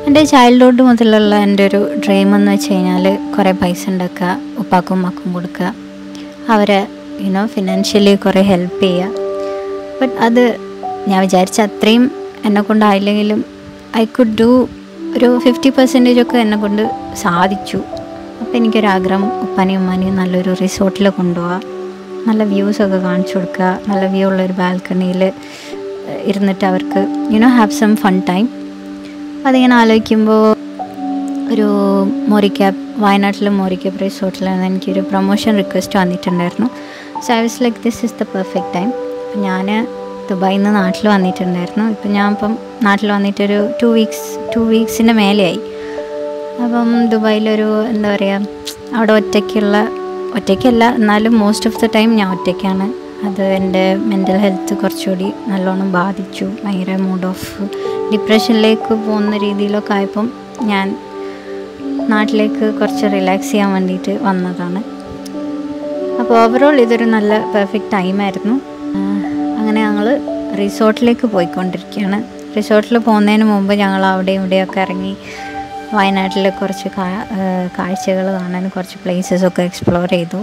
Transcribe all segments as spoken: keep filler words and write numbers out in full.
എൻ്റെ ചൈൽഡ്ഹുഡ് മുതലുള്ള എൻ്റെ ഒരു ഡ്രീം എന്ന് വെച്ച് കഴിഞ്ഞാൽ കുറേ പൈസ ഉണ്ടാക്കുക, ഉപ്പാക്കും ഉമ്മാക്കും കൊടുക്കുക, അവരെ യുനോ ഫിനാൻഷ്യലി കുറേ ഹെൽപ്പ് ചെയ്യുക. ബട്ട് അത് ഞാൻ വിചാരിച്ച അത്രയും എന്നെ കൊണ്ടായില്ലെങ്കിലും ഐ കുഡ് ഡു ഒരു ഫിഫ്റ്റി പെർസെൻറ്റേജ് ഒക്കെ എന്നെ കൊണ്ട് സാധിച്ചു. അപ്പോൾ എനിക്കൊരാഗ്രഹം ഉപ്പാനെയും ഉമ്മാനെയും നല്ലൊരു റിസോർട്ടിൽ കൊണ്ടുപോവുക, നല്ല വ്യൂസൊക്കെ കാണിച്ചു കൊടുക്കുക, നല്ല വ്യൂ ഉള്ളൊരു ബാൽക്കണിയിൽ ഇരുന്നിട്ട് അവർക്ക് you know have some fun time. അതിങ്ങനെ ആലോചിക്കുമ്പോൾ ഒരു മോറിക്യാപ്പ് വയനാട്ടിൽ മോറിക്യാപ്പ് റിസോർട്ടിൽ നിന്ന് എനിക്കൊരു പ്രൊമോഷൻ റിക്വസ്റ്റ് വന്നിട്ടുണ്ടായിരുന്നു. So I was like this is the perfect time. അപ്പം ഞാൻ ദുബായിൽ നിന്ന് നാട്ടിൽ വന്നിട്ടുണ്ടായിരുന്നു. ഇപ്പം ഞാൻ ഇപ്പം നാട്ടിൽ വന്നിട്ടൊരു ടു വീക്സ് ടു വീക്സിൻ്റെ മേലെയായി. അപ്പം ദുബായിലൊരു എന്താ പറയുക, അവിടെ ഒറ്റയ്ക്കുള്ള ഒറ്റയ്ക്കല്ല എന്നാലും മോസ്റ്റ് ഓഫ് ദ ടൈം ഞാൻ ഒറ്റയ്ക്കാണ്. അത് എൻ്റെ മെൻ്റൽ ഹെൽത്ത് കുറച്ചുകൂടി നല്ലോണം ബാധിച്ചു. ഭയങ്കര മൂഡ് ഓഫ് ഡിപ്രഷനിലേക്ക് പോകുന്ന രീതിയിലൊക്കെ ആയപ്പം ഞാൻ നാട്ടിലേക്ക് കുറച്ച് റിലാക്സ് ചെയ്യാൻ വേണ്ടിയിട്ട് വന്നതാണ്. അപ്പോൾ ഓവറോൾ ഇതൊരു നല്ല പെർഫെക്റ്റ് ടൈമായിരുന്നു. അങ്ങനെ ഞങ്ങൾ റിസോർട്ടിലേക്ക് പോയിക്കൊണ്ടിരിക്കുകയാണ്. റിസോർട്ടിൽ പോകുന്നതിന് മുമ്പ് ഞങ്ങൾ അവിടെയും ഇവിടെയൊക്കെ ഇറങ്ങി വയനാട്ടിൽ കുറച്ച് കാഴ്ചകൾ കാണാൻ കുറച്ച് പ്ലേസസൊക്കെ എക്സ്പ്ലോർ ചെയ്തു.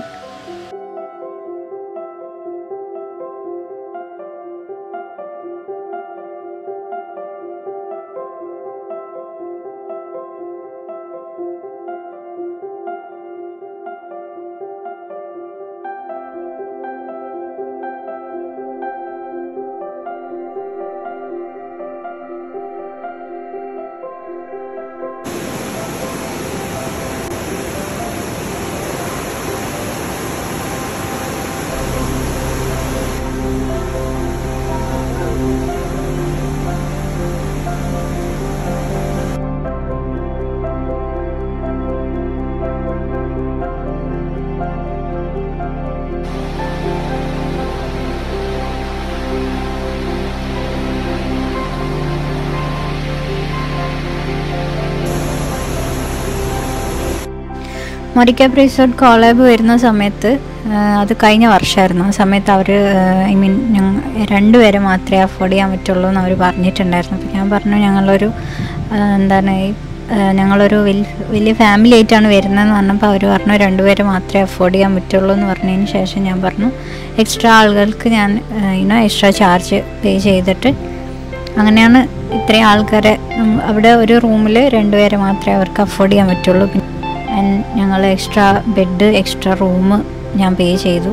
മോറിക്യാപ്പ് റിസോർട്ട് കോളാബ് വരുന്ന സമയത്ത്, അത് കഴിഞ്ഞ വർഷമായിരുന്നു, ആ സമയത്ത് അവർ ഐ മീൻ ഞങ്ങൾ രണ്ടുപേരെ മാത്രമേ അഫോർഡ് ചെയ്യാൻ പറ്റുള്ളൂ എന്ന് അവർ പറഞ്ഞിട്ടുണ്ടായിരുന്നു. അപ്പോൾ ഞാൻ പറഞ്ഞു ഞങ്ങളൊരു എന്താണ് ഞങ്ങളൊരു വലിയ വലിയ ഫാമിലി ആയിട്ടാണ് വരുന്നതെന്ന് പറഞ്ഞപ്പോൾ അവർ പറഞ്ഞു രണ്ടുപേരെ മാത്രമേ അഫോർഡ് ചെയ്യാൻ പറ്റുള്ളൂ എന്ന് പറഞ്ഞതിന് ശേഷം ഞാൻ പറഞ്ഞു എക്സ്ട്രാ ആളുകൾക്ക് ഞാൻ യുനോ എക്സ്ട്രാ ചാർജ് പേ ചെയ്തിട്ട്, അങ്ങനെയാണ് ഇത്രയും ആൾക്കാരെ അവിടെ ഒരു റൂമിൽ രണ്ടുപേരെ മാത്രമേ അവർക്ക് അഫോർഡ് ചെയ്യാൻ പറ്റുള്ളൂ. ഞങ്ങൾ എക്സ്ട്രാ ബെഡ് എക്സ്ട്രാ റൂം ഞാൻ പേ ചെയ്തു.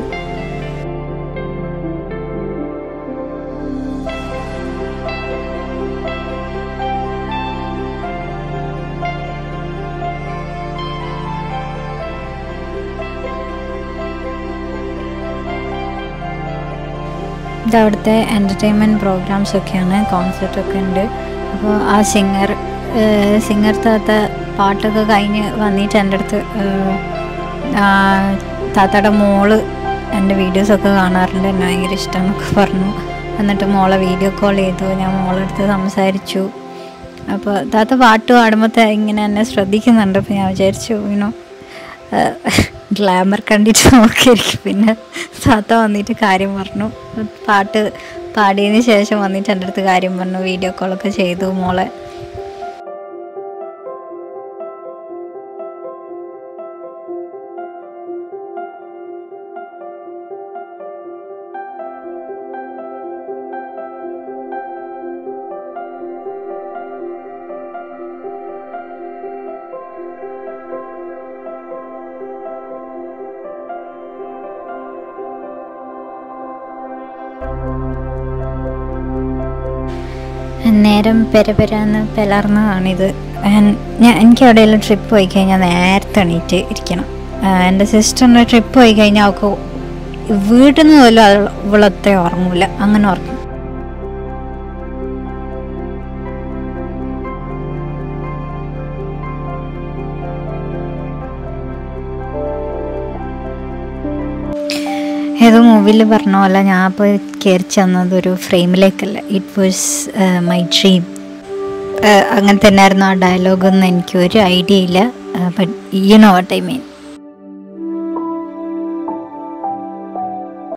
ഇത് അവിടുത്തെ എൻ്റർടൈൻമെൻറ്റ് പ്രോഗ്രാംസൊക്കെയാണ്, കോൺസെർട്ടൊക്കെ ഉണ്ട്. അപ്പോൾ ആ സിംഗർ സിംഗർ താത്ത പാട്ടൊക്കെ കഴിഞ്ഞ് വന്നിട്ട് എൻ്റെ അടുത്ത് താത്തയുടെ മോള് എൻ്റെ വീഡിയോസൊക്കെ കാണാറുണ്ട്, എന്നെ ഭയങ്കര ഇഷ്ടമെന്നൊക്കെ പറഞ്ഞു. എന്നിട്ട് മോളെ വീഡിയോ കോൾ ചെയ്തു, ഞാൻ മോളെ അടുത്ത് സംസാരിച്ചു. അപ്പോൾ താത്ത പാട്ട് പാടുമ്പോൾ ഇങ്ങനെ എന്നെ ശ്രദ്ധിക്കുന്നുണ്ട്. അപ്പോൾ ഞാൻ വിചാരിച്ചു യുനോ ഗ്ലാമർ കണ്ടിട്ട് നോക്കിയിരിക്കും. പിന്നെ താത്ത വന്നിട്ട് കാര്യം പറഞ്ഞു, പാട്ട് പാടിയതിന് ശേഷം വന്നിട്ട് എൻ്റെ അടുത്ത് കാര്യം പറഞ്ഞു, വീഡിയോ കോളൊക്കെ ചെയ്തു മോളെ. നേരം പെരപെരാന്ന് പിളർന്നതാണിത്. ഞാൻ എനിക്ക് എവിടെയെങ്കിലും ട്രിപ്പ് പോയി കഴിഞ്ഞാൽ നേരത്തെ എണീറ്റ് ഇരിക്കണം. എൻ്റെ സിസ്റ്ററിൻ്റെ ട്രിപ്പ് പോയി കഴിഞ്ഞാൽ അവൾക്ക് വീട്ടിൽ നിന്ന് പോലും ഇവളത്തെ ഉറങ്ങൂല, അങ്ങനെ ഉറങ്ങും. ഏതോ മൂവിയിൽ പറഞ്ഞ പോലെ ഞാൻ ഇപ്പോൾ കയറി ചെന്നത് ഒരു ഫ്രെയിമിലേക്കല്ല, ഇറ്റ് വാസ് മൈ ഡ്രീം. അങ്ങനെ തന്നെയായിരുന്നു ആ ഡയലോഗൊന്നും എനിക്ക് ഒരു ഐഡിയ ഇല്ല, but you know what I mean.